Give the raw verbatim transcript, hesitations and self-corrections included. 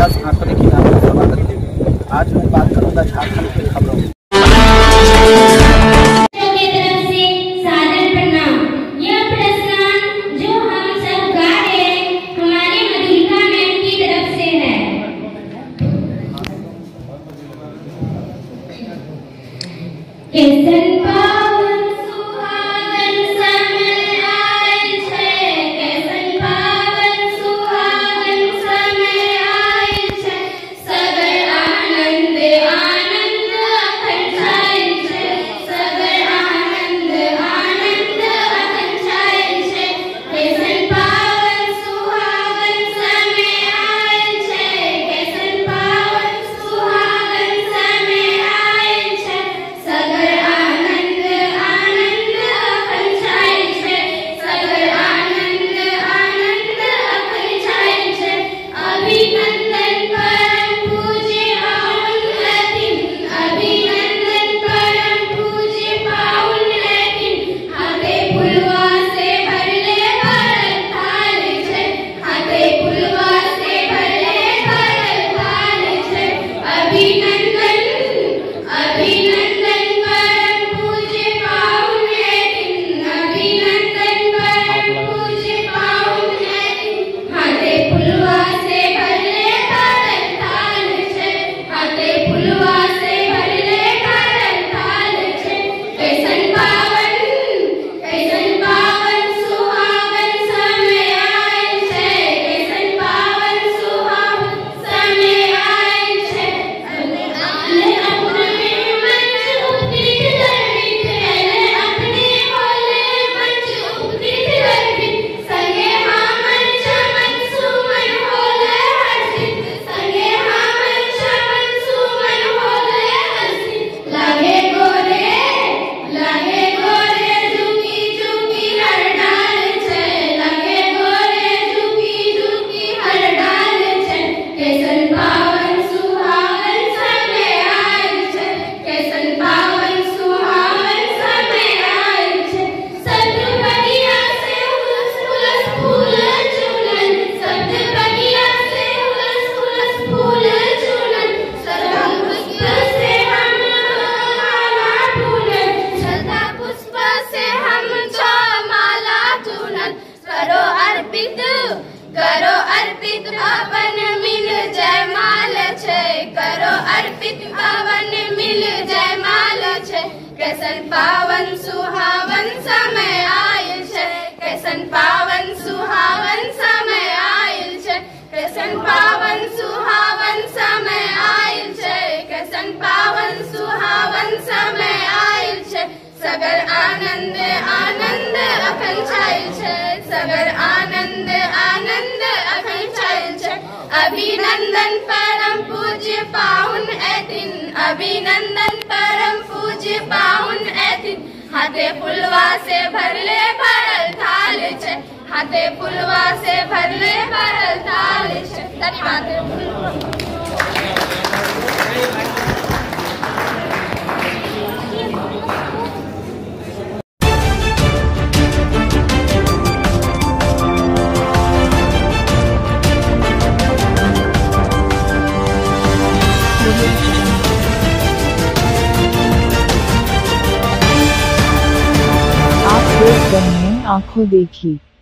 व्यास आंकड़े की आपका स्वागत है। आज मैं बात करूंगा झारखंड की खबरों में। करो अर्पित पावन मिल जयमाल छै, करो अर्पित पावन मिल जयमाल छै। कैसन पावन सुहावन समय आयल छै, कैसन पावन सुहावन समय आयल छै, कैसन पावन सुहावन समय आयल छै, कैसन पावन सुहावन समय आयल छै। सगर आनंद आनंद अखन छायल छै, सगर आनंद आनंद अखन छायल छै। अभिनंदन परम पूज्य पाहुन एथिन, अभिनंदन परम पूज्य पाहुन एथिन। हाथे फुलवा से भरले भरल थाल छै, हाथे फुलवा से भरले भरल थाल छै। धन्यवाद। आप देख रहे हैं आंखों देखी।